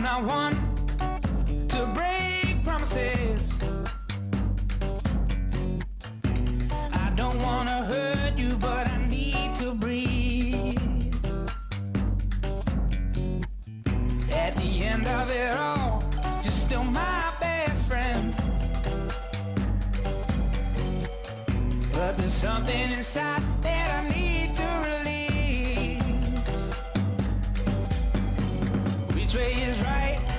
not one to break promises. I don't wanna hurt you, but I need to breathe. At the end of it all, you're still my best friend. But there's something inside that I need to release. Which way is right?